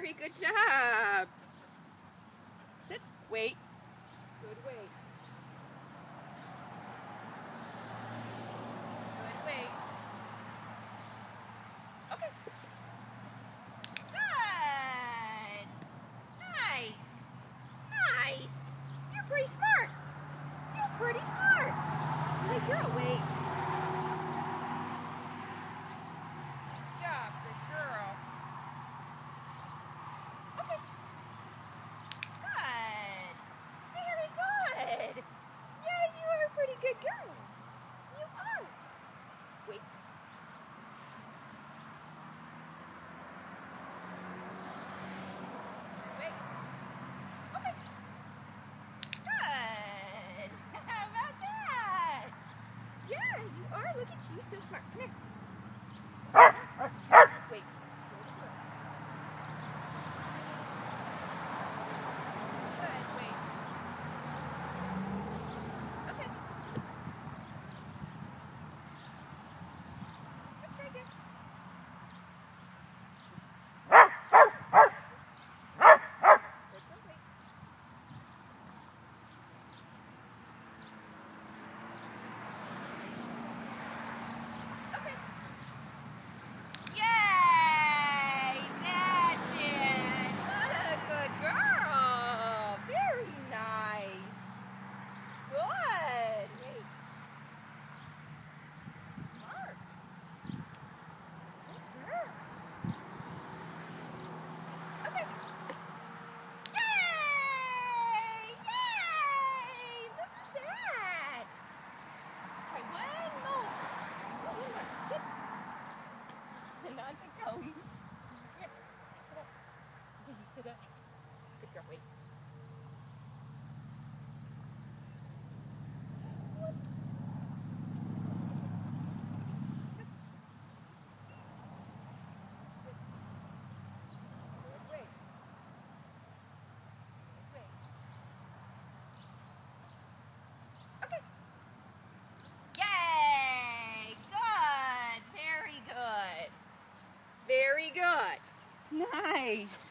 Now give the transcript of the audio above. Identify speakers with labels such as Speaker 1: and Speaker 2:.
Speaker 1: Very good job. Sit. Wait. Good wait. Good wait. Okay. Good. Nice. Nice. You're pretty smart. You're pretty smart. I think you're awake. Nice job. Good girl. Okay. Good. Very good. Yeah, you are a pretty good girl. You are. Wait. Wait. Okay. Good. How about that? Yeah, you are. Look at you. So smart. Come here. Wait. Good. Wait. Okay. That's very good. Good. Good. Wait. Okay. Yay! That's it. What a good girl. Very nice. Good. Wait. Smart. Good girl. Okay. Yay! Yay! Look at that. Try one more. One more. Sit. Not the cone. Here. Sit up. Sit up. Good girl. Wait. Good. Wait. Wait. Okay. Yay! Good. Very good. Very good. Nice.